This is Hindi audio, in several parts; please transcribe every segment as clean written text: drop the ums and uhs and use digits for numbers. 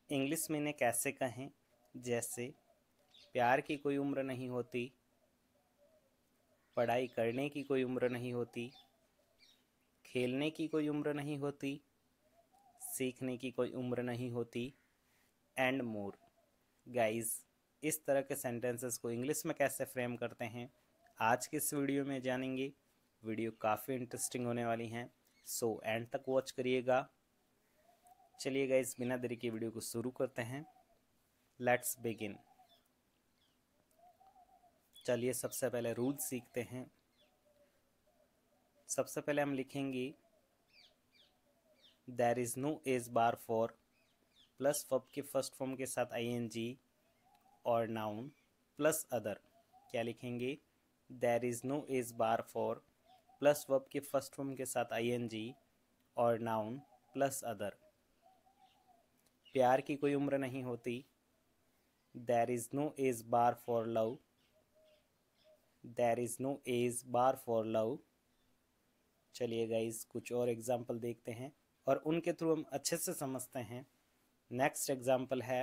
इंग्लिश में इन्हें कैसे कहें, जैसे प्यार की कोई उम्र नहीं होती, पढ़ाई करने की कोई उम्र नहीं होती, खेलने की कोई उम्र नहीं होती, सीखने की कोई उम्र नहीं होती, एंड मोर। गाइस, इस तरह के सेंटेंसेस को इंग्लिश में कैसे फ्रेम करते हैं आज के इस वीडियो में जानेंगे। वीडियो काफ़ी इंटरेस्टिंग होने वाली हैं, सो एंड तक वॉच करिएगा। चलिए गाइस, बिना देरी के वीडियो को शुरू करते हैं। Let's begin. चलिए सबसे पहले रूल सीखते हैं। सबसे पहले हम लिखेंगे there is no age bar for plus verb के फर्स्ट फॉर्म के साथ आईएनजी और नाउन प्लस अदर। क्या लिखेंगे? There is no age bar for plus verb के फर्स्ट फॉर्म के साथ आईएनजी और नाउन प्लस अदर। प्यार की कोई उम्र नहीं होती। There is no age bar for love. There is no age bar for love. चलिए गाइस, कुछ और एग्जाम्पल देखते हैं और उनके थ्रू हम अच्छे से समझते हैं। नेक्स्ट एग्जाम्पल है,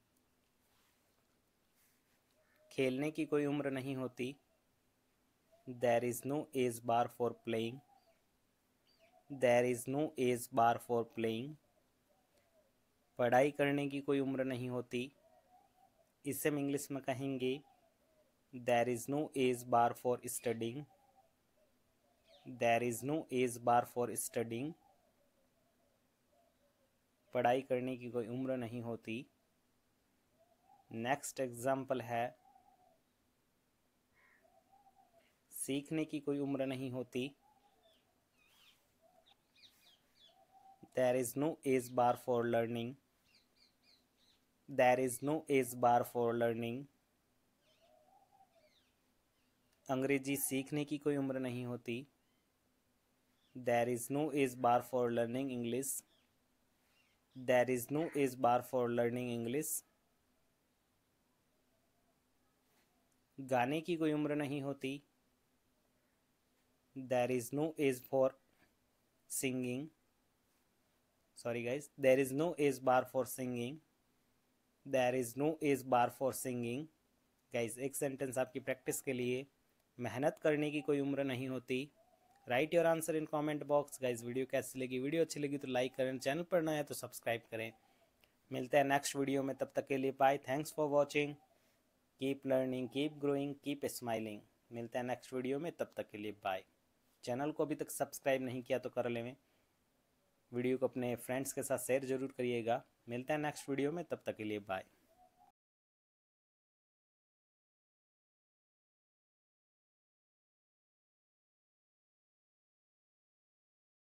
खेलने की कोई उम्र नहीं होती। There is no age bar for playing. There is no age bar for playing. पढ़ाई करने की कोई उम्र नहीं होती। इसे हम इंग्लिश में कहेंगे there is no age bar for studying. There is no age bar for studying. पढ़ाई करने की कोई उम्र नहीं होती। नेक्स्ट एग्जाम्पल है, सीखने की कोई उम्र नहीं होती। There is no age bar for learning. There is no age bar for learning. अंग्रेजी सीखने की कोई उम्र नहीं होती। There is no age bar for learning English. There is no age bar for learning English. गाने की कोई उम्र नहीं होती। There is no age for singing. Sorry guys, there is no age bar for singing. There is no age bar for singing. Guys, एक सेंटेंस आपकी प्रैक्टिस के लिए, मेहनत करने की कोई उम्र नहीं होती। Write your answer in comment box. Guys, video कैसी लगी? वीडियो अच्छी लगी तो लाइक करें, चैनल पर नया है तो सब्सक्राइब करें। मिलते हैं नेक्स्ट वीडियो में, तब तक के लिए bye. Thanks for watching. Keep learning, keep growing, keep smiling. मिलते हैं नेक्स्ट वीडियो में, तब तक के लिए बाय। चैनल को अभी तक सब्सक्राइब नहीं किया तो कर लें। वीडियो को अपने फ्रेंड्स के साथ शेयर जरूर करिएगा। मिलते हैं नेक्स्ट वीडियो में, तब तक के लिए बाय।